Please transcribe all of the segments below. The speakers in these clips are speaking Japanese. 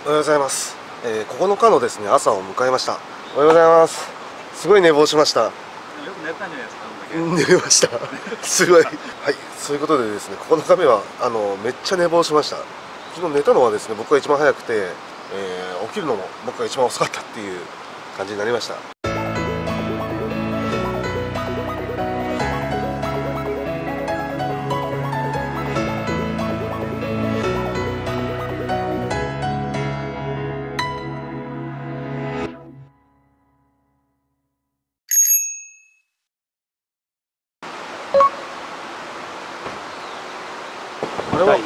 おはようございます。9日のですね朝を迎えました。おはようございます。すごい寝坊しました。 よく寝たんじゃないですか。 寝れました。すごい。はい、そういうことでですね、9日目はめっちゃ寝坊しました。昨日寝たのはですね、僕が一番早くて、起きるのも僕が一番遅かったっていう感じになりました。 第1号です。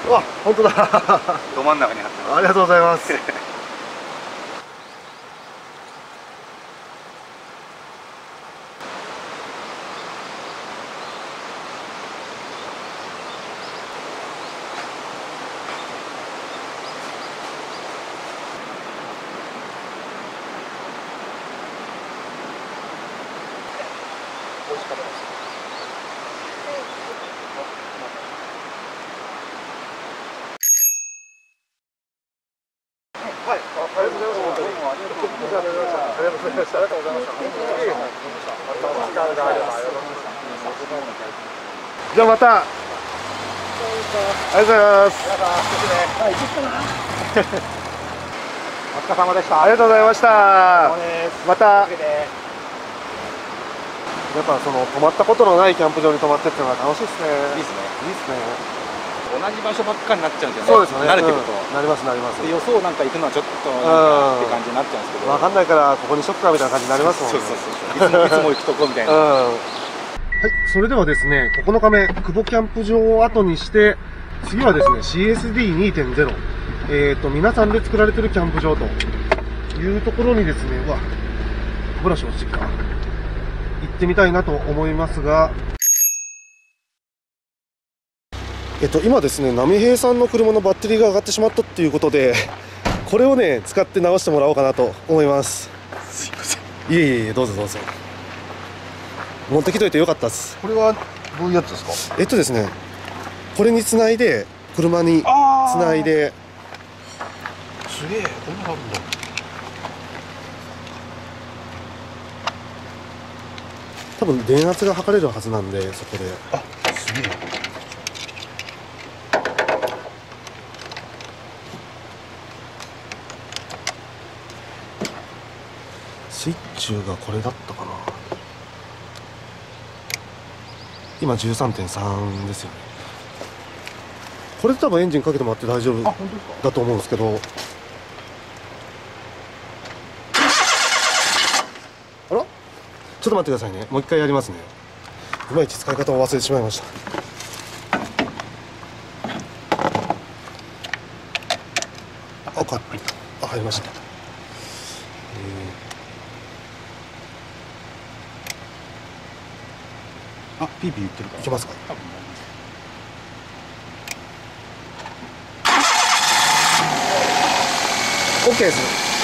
うわ、本当だ。 ど真ん中に貼ってます。 ありがとうございます。美味しかったです。はい、ありがとうございます。本当に。ありがとうございました。ありがとうございました。ありがとうございました。じゃあまた。ありがとうございます。 はい、行くかな。お疲れ様でした。 ありがとうございました。また。やっぱその泊まったことのないキャンプ場に泊まってっていうのは楽しいですね。 いいですね。 いいですね。 同じ場所ばっかりになっちゃうんですよね。 そうですよね。 慣れてると。 なりますなります。 予想なんか行くのはちょっとなんかって感じになっちゃうんですけど。 わかんないからここにしとくかみたいな感じになりますもんね。 いつも行くとこみたいな。 はい、それではですね、9日目、久保キャンプ場を後にして、次はですね、CSD2.0、皆さんで作られてるキャンプ場というところにですね、うわ、歯ブラシ落ちてきた。行ってみたいなと思いますが、今ですね、波平さんの車のバッテリーが上がってしまったっていうことで、これをね、使って直してもらおうかなと思います。 すいません。 いえいえ、どうぞどうぞ。持ってきといてよかったです。 これはどういうやつですか？ ですね、これにつないで、車につないで。 すげえ、こんなのあるんだ。 多分電圧が測れるはずなんで、そこで。 あ、すげえ。 スイッチがこれだったかな。今 13.3 ですよね。これで多分エンジンかけてもらって大丈夫だと思うんですけど。あら、ちょっと待ってくださいね。もう一回やりますね。いまいち使い方を忘れてしまいました。あ、入りました。 あ、ピーピー言ってるから。 いけますか。OK です。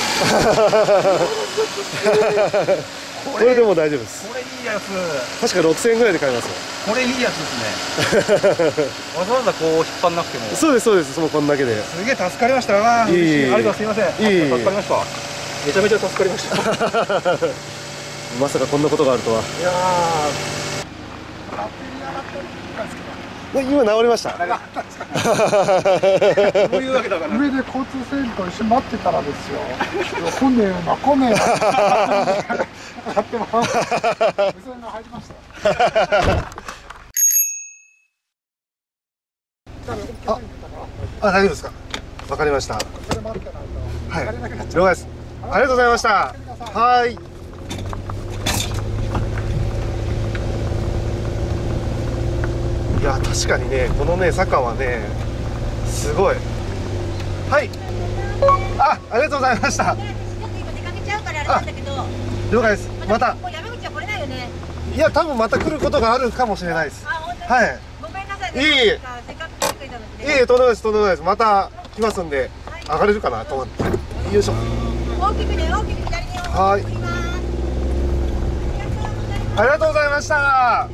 これでも大丈夫です。 これいいやつ。 確か6000円ぐらいで買えますよ。 これいいやつですね。わざわざこう引っ張んなくても。 そうですそうです。もうこんだけで。 すげえ助かりました。ありがとう、すみません。助かりました。めちゃめちゃ助かりました。 まさかこんなことがあるとは。いや今治りました。 そういうわけだから。 上で交通整理と一緒に待ってたらですよ。来ねえな来ねえな。やってます。無線が入りました。 大丈夫ですか。わかりました。はい。了解です。ありがとうございました。はい。いや確かにね、このね坂はねすごい。はい。ありがとうございました。 ちょっと今出かけちゃうからあれなんだけど。 了解です。また。 もう山口は来れないよね。 いや多分また来ることがあるかもしれないです。はい。 ごめんなさいね。 いえいえ。 せっかく来てくれたのにね。 いえいえ、とんでもないですとんでもないです。また来ますんで、上がれるかなと思って。よいしょ。 大きくね、大きく左に。 はい。ありがとうございました。はい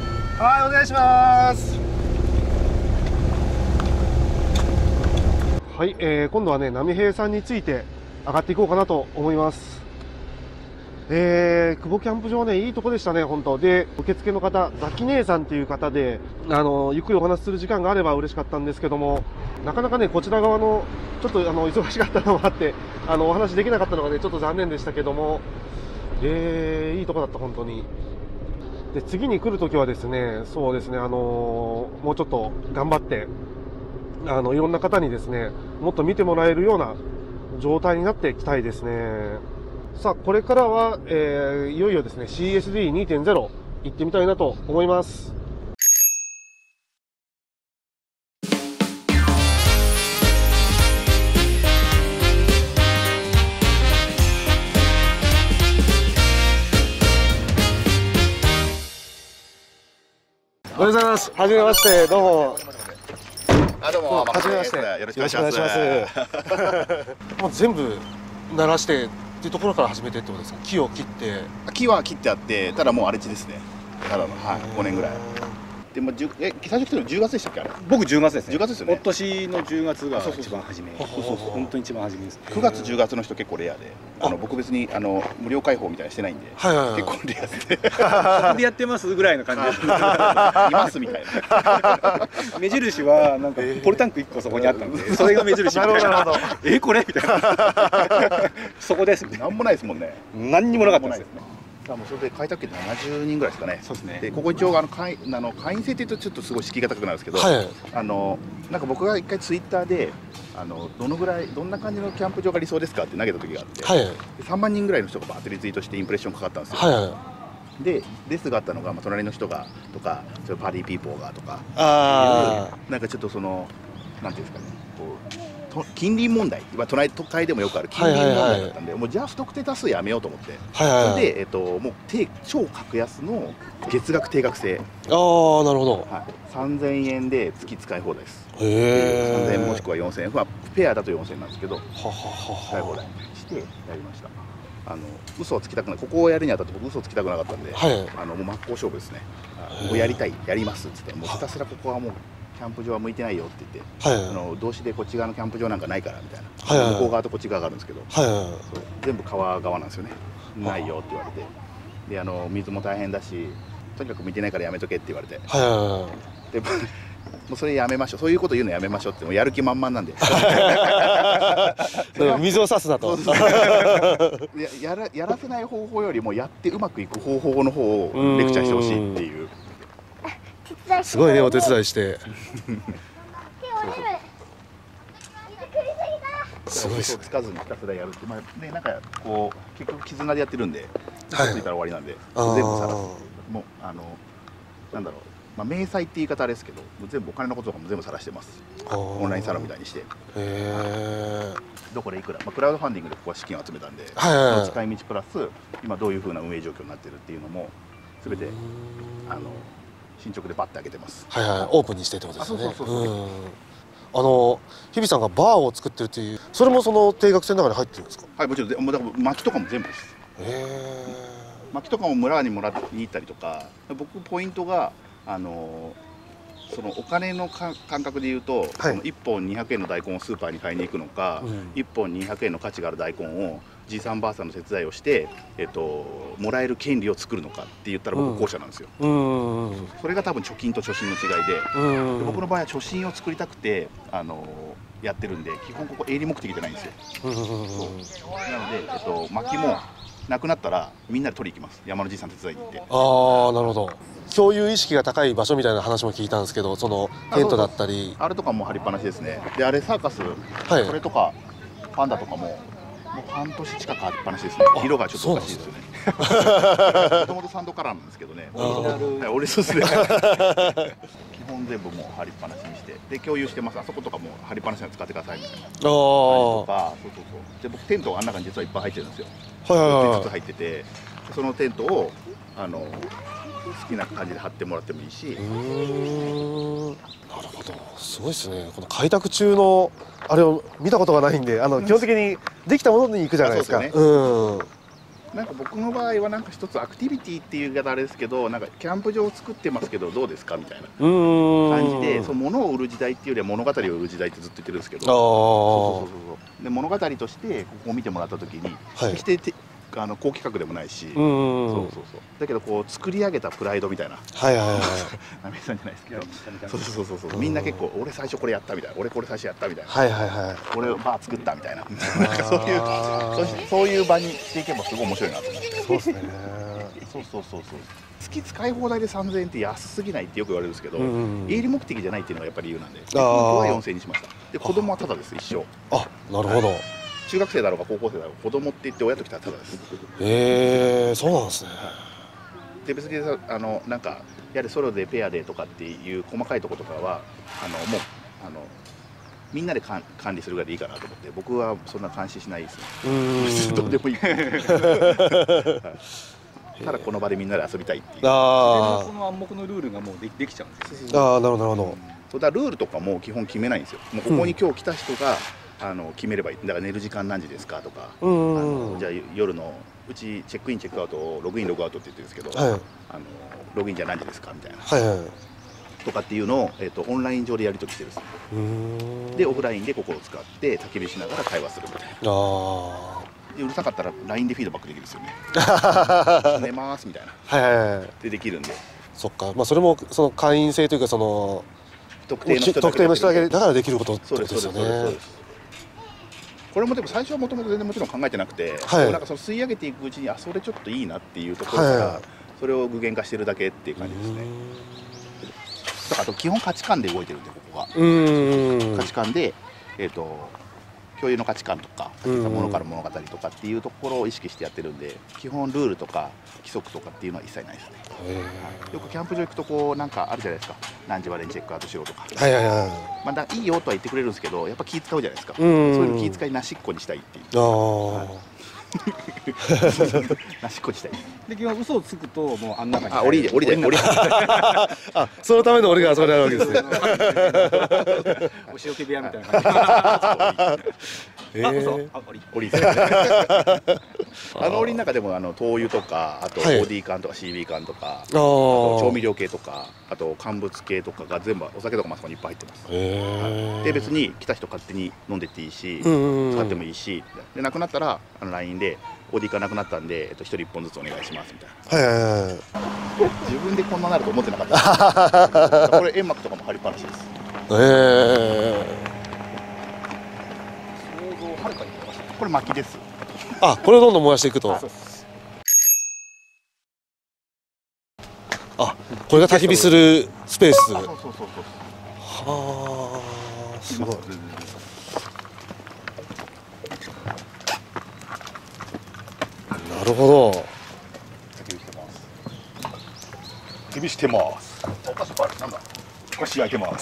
、お願いします。 はい、今度はね、波平さんについて上がっていこうかなと思います。久保キャンプ場ね、いいとこでしたね、本当。で、受付の方、ザキ姉さんっていう方で、ゆっくりお話しする時間があれば嬉しかったんですけども、なかなかね、こちら側の、ちょっと忙しかったのもあって、お話できなかったのがね、ちょっと残念でしたけども、いいとこだった、本当に。で、次に来るときはですね、そうですね、もうちょっと頑張って、いろんな方にですね、もっと見てもらえるような状態になっていきたいですね。さあ、これからは、いよいよですね、CSD2.0 行ってみたいなと思います。おはようございます。はじめまして、どうも。 どうも、 はじめまして。 よろしくお願いします。 もう全部鳴らしてっていうところから始めてってことですか。木を切って。 木は切ってあって、ただもう荒れ地ですね。ただの、はい、5年ぐらい。でも、最初来たの10月でしたっけ、あれ。 僕10月ですね。 10月ですよね。 今年の10月が一番初め。本当に一番初めです。 9月10月の人結構レアで、僕別に無料開放みたいなしてないんで、結構レアで。 ここでやってますぐらいの感じです。 いますみたいな。 目印はなんかポリタンク1個そこにあったんで、それが目印みたいな。これみたいな。そこですみたいな。 なんもないですもんね。 何にもなかったです。 もうそれで開拓県70人ぐらいですかね。 そうですね。 でここ一応会員制っていうとちょっとすごい敷居が高くなるんですけど、なんか僕が一回ツイッターでどんな感じのキャンプ場が理想ですかって投げた時があって、3万人ぐらいの人がバーってリツイートしてインプレッションかかったんですよ。でですがあったのが、隣の人がとかパディピーポーがとか、なんかちょっとなんていうんですかね、近隣問題、都会でもよくある近隣問題だったんで、もうじゃあ不特定多数やめようと思って、それで、もう超格安の月額定額制、 なるほど、 3000円で月使い放題です。3000円もしくは4000円、ペアだと4000円なんですけど、使い放題してやりました。嘘をつきたくない、ここをやるにあたって僕嘘をつきたくなかったんで、もう真っ向勝負ですね。もうやりたい、やりますっつって、もうひたすらここはもうキャンプ場は向いてないよって言って、動詞でこっち側のキャンプ場なんかないからみたいな、向こう側とこっち側があるんですけど、全部川側なんですよね。ないよって言われて、で水も大変だし、とにかく向いてないからやめとけって言われて、でもうそれやめましょう、そういうこと言うのやめましょうって、もうやる気満々なんで水を差すなとやらせない方法よりもやってうまくいく方法の方をレクチャーしてほしいっていう。 すごいね、お手伝いしてすごい嘘つかずにひたすらやるって、なんかこう結局絆でやってるんで、嘘ついたら終わりなんで全部さらす。もうなんだろう、明細って言い方あれですけど、全部お金のこととかも全部さらしてます。オンラインサロンみたいにして、どこでいくら、クラウドファンディングでここは資金を集めたんで、使い道プラス今どういうふうな運営状況になってるっていうのも全て進捗でバッて上げてます。 オープンにしてってことですね。日比さんがバーを作ってるっていう、それもその定額制の中に入ってるんですか。 はい、もちろん。だから薪とかも全部です。薪とかも村にもらいに行ったりとか、僕ポイントがそのお金の感覚で言うと、その1本200円の大根をスーパーに買いに行くのか、1本200円の価値がある大根をじいさんばあさんの手伝いをして、もらえる権利を作るのかって言ったら僕後者なんですよ。それが多分貯金と貯金の違いで、僕の場合は貯金を作りたくてやってるんで、基本ここ営利目的じゃないんですよ。なので、薪もなくなったらみんなで取り行きます。山のじいさん手伝いに行って。 なるほど。共有意識が高い場所みたいな話も聞いたんですけど、そのテントだったり、 あれとかも張りっぱなしですね。で、あれサーカス、それとかパンダとかも半年近く張りっぱなしですね。色がちょっとおかしいですよね。もともとサンドカラーなんですけどね。俺そうですね。基本全部もう張りっぱなしにして、で共有してます。あそことかも張りっぱなしに使ってくださいみたいな。とか、で僕テントがあん中に実はいっぱい入ってるんですよ。5つずつ入ってて、そのテントを好きな感じで貼ってもらってもいいし。なるほど、すごいですね。この開拓中のあれを見たことがないんで、基本的にできたものに行くじゃないですか。 なんか僕の場合はなんか一つアクティビティっていう言い方あれですけど、なんかキャンプ場を作ってますけどどうですかみたいな感じで、その物を売る時代っていうよりは物語を売る時代ってずっと言ってるんですけど、そうで物語としてここを見てもらった時に、決して高規格でもないし、だけどこう作り上げたプライドみたいな、なめさんじゃないですけど、そうみんな結構俺最初これやったみたいな、俺これ最初やったみたいな、俺バー作ったみたいな、なんかそういう場にしていけばすごい面白いなと思って。そうですね。そう月使い放題で3000円って安すぎないってよく言われるんですけど、営利目的じゃないっていうのがやっぱり理由なんで、僕は4000円にしました。で子供はタダです、一生。 あ、なるほど。 中学生だろうが高校生だろうが子供って言って親と来たらタダです。 そうなんですね。 で別になんかやはりソロでペアでとかっていう細かいところとかはもうみんなで管理するぐらいでいいかなと思って、僕はそんな監視しないですね。どうでもいい。ただこの場でみんなで遊びたいっていう。 この暗黙のルールがもうできちゃうんですよ。 なるほど。 そうだ、ルールとかも基本決めないんですよ。もうここに今日来た人が決めればいい。だから寝る時間何時ですかとか、じゃあ夜のうちチェックインチェックアウトをログインログアウトって言ってるんですけど、ログインじゃ何時ですかみたいな、とかっていうのをオンライン上でやり取りしてるんです。でオフラインでここを使って焚き火しながら会話するみたいな。でうるさかったら LINE でフィードバックできるんですよね。寝ますみたいな。でできるんで。そっか。まあそれもその会員制というかその特定の人だけだからできることってことですよね。これもでも最初はもともと全然もちろん考えてなくて、なんかその吸い上げていくうちにそれちょっといいなっていうところからそれを具現化してるだけっていう感じですね。だからあと基本価値観で動いてるんで、ここが価値観で共有の価値観とか物から物語とかっていうところを意識してやってるんで、基本ルールとか規則とかっていうのは一切ないですね。よくキャンプ場行くとこうなんかあるじゃないですか、何時までにチェックアウトしろとか、まだいいよとは言ってくれるんですけど、やっぱ気使うじゃないですか。そういうの気使いなしっこにしたいっていう。なしっこにしたい。 で基本嘘をつくともうあん中に降りであ、そのための俺がそれなわけですね。 お仕置き部屋みたいな感じ。 降りの中でも灯油とか、あと OD 缶とか CB 缶とか、調味料系とか、あと乾物系とかが全部お酒とかもあそこにいっぱい入ってます。で別に来た人勝手に飲んでっていいし、使ってもいいし、でなくなったらLINE で OD 缶なくなったんで1人1本ずつお願いしますみたいな。自分でこんななると思ってなかった。これ煙幕とかも貼りっぱなしです。これ薪です。 あ、これをどんどん燃やしていくと。あ、これが焚き火するスペース。はあ、すごい。なるほど。 焚き火してます。お菓子パーなんだ。お菓子焼いてます。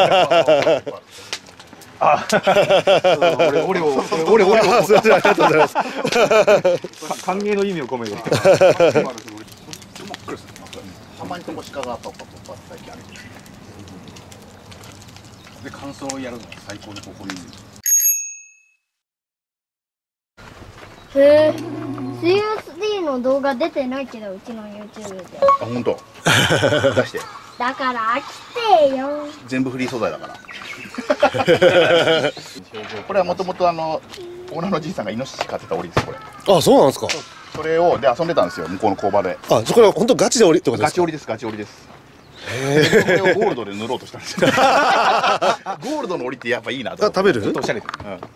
あ、俺をすみません、ありがとうございます。 歓迎の意味を込めて。 たまにとこ鹿がパッパッパッ最近ある。で乾燥をやるの最高にここに。 へえ、CSD の動画出てないけど、うちの YouTube で。 あ、本当。出して。 だから飽きてよ。 全部フリー素材だから。これはもともとオーナーのじいさんがイノシシ飼ってた檻です。これ。 あ、そうなんですか。 それをで遊んでたんですよ、向こうの工場で。 あ、そこは本当ガチで檻ってことですか。 ガチ檻です、ガチ檻です。これをゴールドで塗ろうとしたんですよ。ゴールドの檻ってやっぱいいなと。 食べる？ おしゃれ。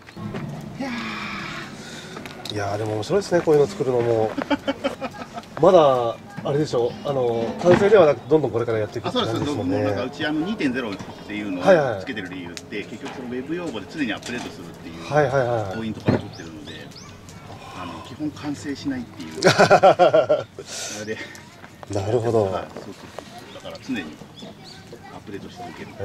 いやーでも面白いですね、こういうの作るのも。まだあれでしょ、完成ではなくどんどんこれからやっていくって感じですもんね。 なんかうち2.0 っていうのをつけてる理由って結局そのウェブ用語で常にアップデートするっていうポイントから取ってるので、基本完成しないっていう。 なるほど。 だから常にアップデートしておける。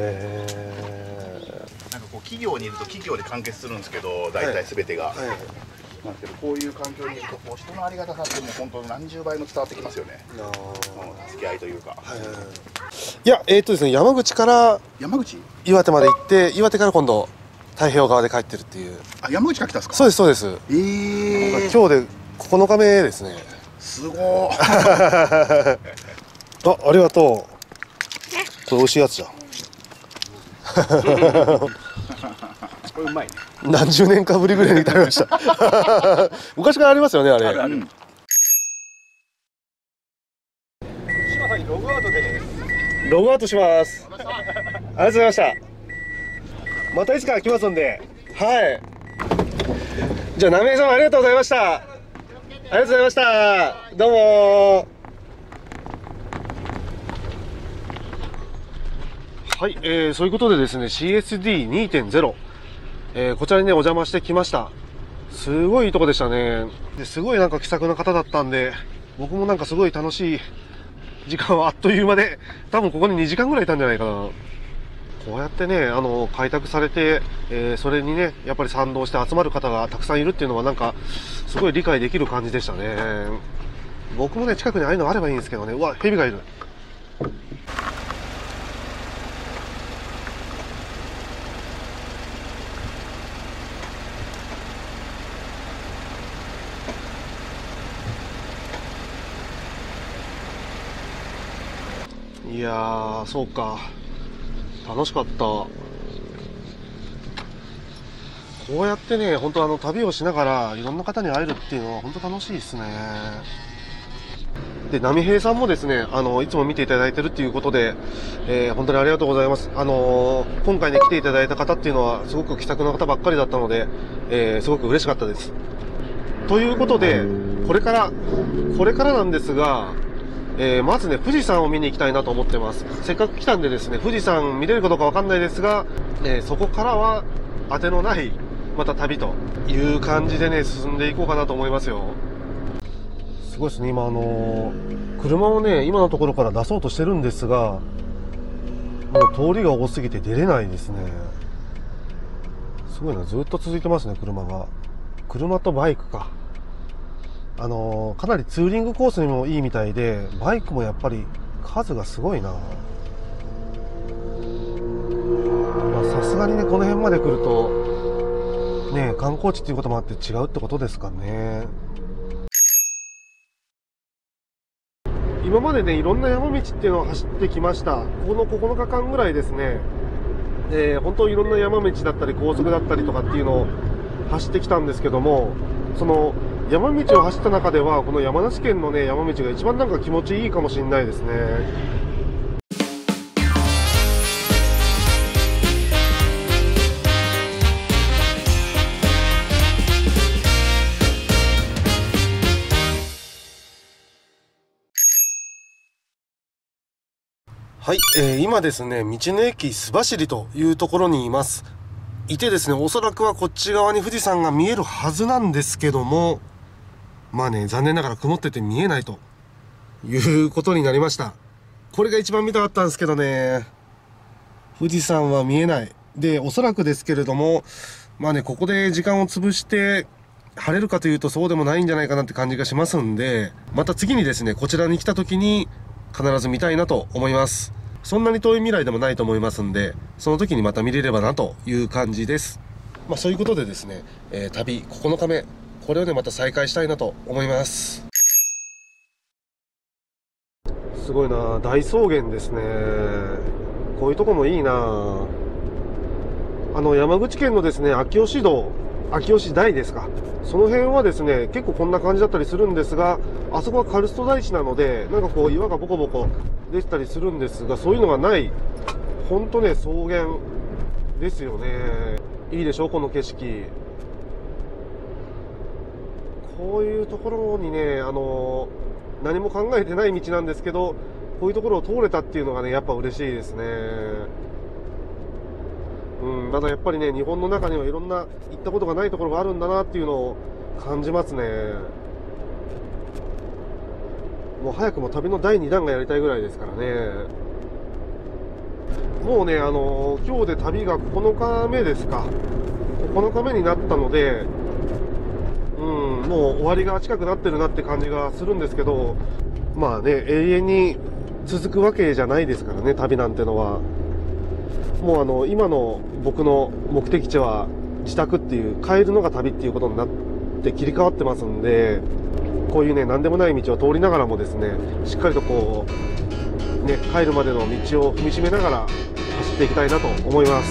なんかこう企業にいると企業で完結するんですけど、大体全てが。なんですけど、こういう環境にいるとこう人のありがたさってもう本当何十倍も伝わってきますよね。助け合いというか。 いや、ですね、山口から岩手まで行って、岩手から今度太平洋側で帰ってるっていう。 あ、山口から来たんですか。 そうですそうです。今日で 9日目ですね。 すごーありがとう。これ美味しいやつじゃん。 これうまいね。 何十年かぶりぐらいに食べました。昔からありますよね、あれ。 ある。島さんにログアウトです。 ログアウトします。ありがとうございました。またいつか来ますんで。はい。じゃあ、浪江さんありがとうございました。ありがとうございました。どうもはい、そういうことでですね、CSD2.0、こちらにね、お邪魔してきました。すごいいいとこでしたね。ですごいなんか気さくな方だったんで、僕もなんかすごい楽しい時間はあっという間で、多分ここに2時間ぐらいいたんじゃないかな。こうやってね、開拓されて、それにね、やっぱり賛同して集まる方がたくさんいるっていうのはなんか、すごい理解できる感じでしたね。僕もね、近くにああいうのあればいいんですけどね。うわ、蛇がいる。いやー、そうか。楽しかった。こうやってね、本当旅をしながらいろんな方に会えるっていうのは本当楽しいですね。で、波平さんもですね、いつも見ていただいてるっていうことで、本当にありがとうございます。今回ね、来ていただいた方っていうのはすごく気さくな方ばっかりだったので、すごく嬉しかったです。ということで、これからなんですが、まずね、富士山を見に行きたいなと思ってます。せっかく来たんでですね、富士山見れるかどうかわかんないですが、そこからは当てのないまた旅という感じでね、進んでいこうかなと思いますよ。すごいですね、今車をね、今のところから出そうとしてるんですが、もう通りが多すぎて出れないですね。すごいな、ずっと続いてますね、車が。車とバイクか。かなりツーリングコースにもいいみたいで、バイクもやっぱり数がすごいな。さすがにね、この辺まで来るとね、観光地っていうこともあって違うってことですかね。今までね、いろんな山道っていうのを走ってきました。この9日間ぐらいですね、本当いろんな山道だったり高速だったりとかっていうのを走ってきたんですけども、その山道を走った中ではこの山梨県のね、山道が一番なんか気持ちいいかもしれないですね。はい、今ですね、道の駅須走というところにいます。いてですね、おそらくはこっち側に富士山が見えるはずなんですけども、まあね、残念ながら曇ってて見えないということになりました。これが一番見たかったんですけどね、富士山は見えない。で、おそらくですけれども、まあね、ここで時間を潰して晴れるかというとそうでもないんじゃないかなって感じがしますんで、また次にですね、こちらに来た時に必ず見たいなと思います。そんなに遠い未来でもないと思いますんで、その時にまた見れればなという感じです。まあそういうことでですね、旅9日目、これをねまた再開したいなと思います。すごいな、大草原ですね。こういうとこもいいな。山口県のですね、秋吉道、秋吉台ですか、その辺はですね結構こんな感じだったりするんですが、あそこはカルスト台地なのでなんかこう岩がボコボコ出てたりするんですが、そういうのがない、ほんとね草原ですよね。いいでしょこの景色。こういうところにね、何も考えてない道なんですけど、こういうところを通れたっていうのがねやっぱ嬉しいですね。ただやっぱりね、日本の中にはいろんな行ったことがないところがあるんだなっていうのを感じますね。もう早くも旅の第2弾がやりたいぐらいですからね。もうね、今日で旅が9日目ですか。9日目になったので、もう終わりが近くなってるなって感じがするんですけど、まあね、永遠に続くわけじゃないですからね、旅なんてのは。もう今の僕の目的地は自宅っていう、帰るのが旅っていうことになって切り替わってますんで、 こういうね何でもない道を通りながらもですね、しっかりとこうね帰るまでの道を踏みしめながら走っていきたいなと思います。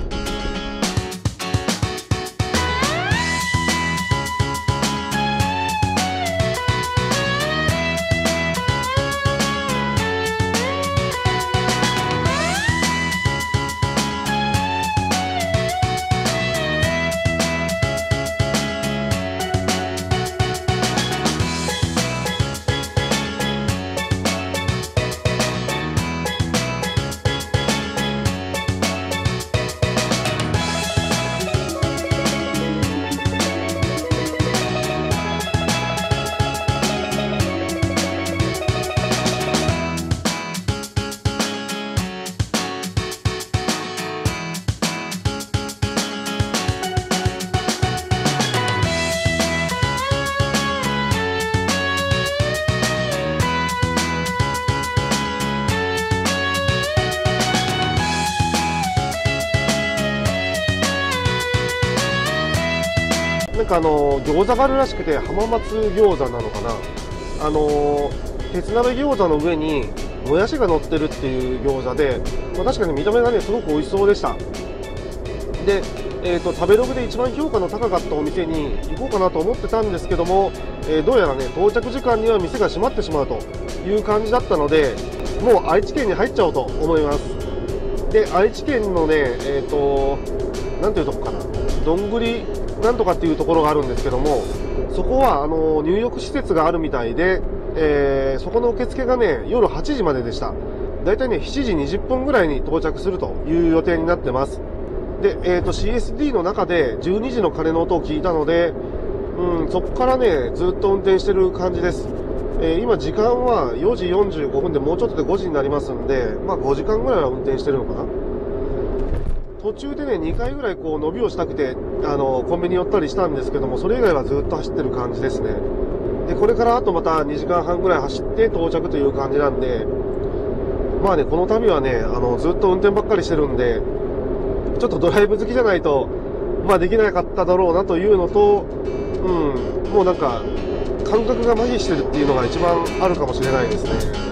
なんか餃子があるらしくて、浜松餃子なのかな、鉄鍋餃子の上にもやしが乗ってるっていう餃子で、まあ、確かに見た目がねすごく美味しそうでした。で、食べログで一番評価の高かったお店に行こうかなと思ってたんですけども、どうやらね到着時間には店が閉まってしまうという感じだったので、もう愛知県に入っちゃおうと思います。で、愛知県のねなんていうとこかな、どんぐりなんとかっていうところがあるんですけども、そこは入浴施設があるみたいで、そこの受付がね夜8時まででした。だいたいね7時20分ぐらいに到着するという予定になってます。で、CSD の中で12時の鐘の音を聞いたので、そこからねずっと運転してる感じです。今時間は4時45分で、もうちょっとで5時になりますんで、まあ5時間ぐらいは運転してるのかな。途中でね2回ぐらいこう伸びをしたくてコンビニ寄ったりしたんですけども、それ以外はずっと走ってる感じですね。で、これからあとまた2時間半ぐらい走って到着という感じなんで、まあねこの旅はねずっと運転ばっかりしてるんで、ちょっとドライブ好きじゃないとまあできなかっただろうなというのと、もうなんか感覚が麻痺してるっていうのが一番あるかもしれないですね。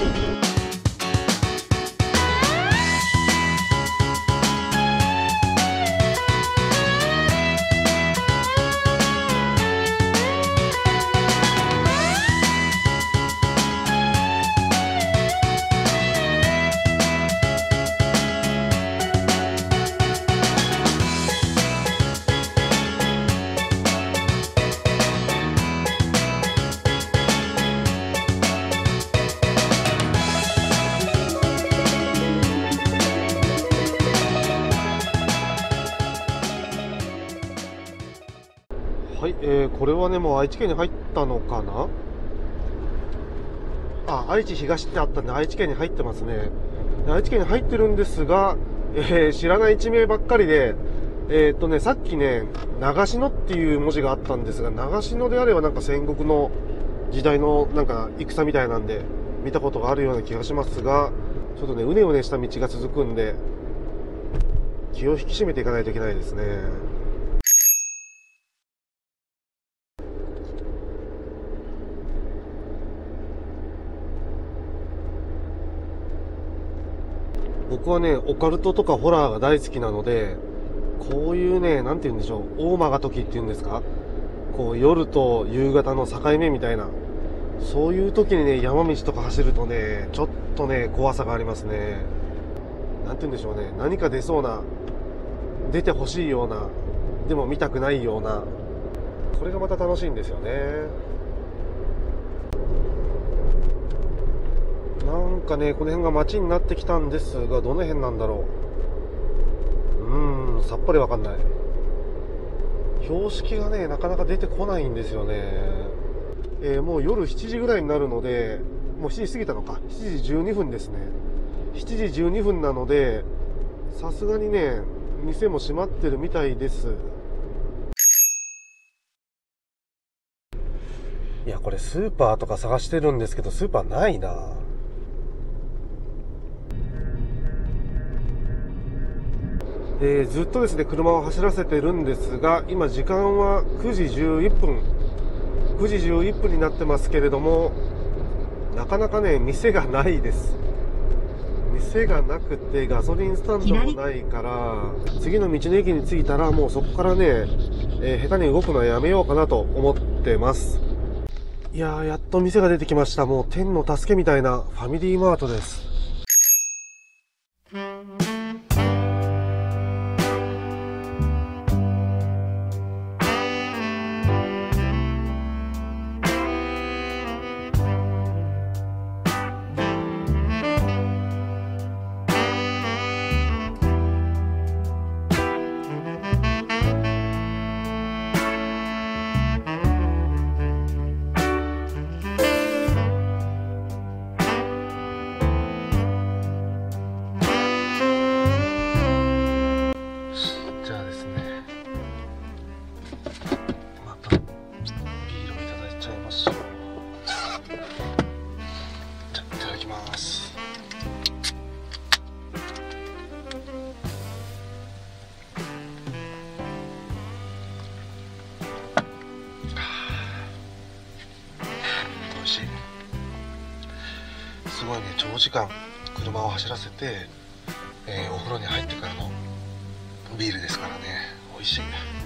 はい、これはねもう愛知県に入ったのかな。あ、愛知東ってあったんで愛知県に入ってますね。愛知県に入ってるんですが、知らない地名ばっかりで、さっきね長篠っていう文字があったんですが、長篠であればなんか戦国の時代のなんか戦みたいなんで見たことがあるような気がしますが、ちょっとねうねうねした道が続くんで気を引き締めていかないといけないですね。僕はねオカルトとかホラーが大好きなので、こういうねなんて言うんでしょう、大間が時っていうんですか、こう夜と夕方の境目みたいな、そういう時にね山道とか走るとねちょっとね怖さがありますね。なんて言うんでしょうね、何か出そうな、出てほしいような、でも見たくないような、これがまた楽しいんですよね。なんかねこの辺が街になってきたんですが、どの辺なんだろう。さっぱりわかんない。標識がねなかなか出てこないんですよね。もう夜7時ぐらいになるので、もう7時過ぎたのか、7時12分ですね。7時12分なので、さすがにね店も閉まってるみたいです。いやこれスーパーとか探してるんですけど、スーパーないな。ずっとですね車を走らせてるんですが、今時間は9時11分 9時11分になってますけれども、なかなかね店がないです。店がなくてガソリンスタンドもないから、次の道の駅に着いたらもうそこからね、下手に動くのはやめようかなと思ってます。いやー、やっと店が出てきました。もう天の助けみたいなファミリーマートです。すごいね、長時間車を走らせて、お風呂に入ってからのビールですからね、美味しい。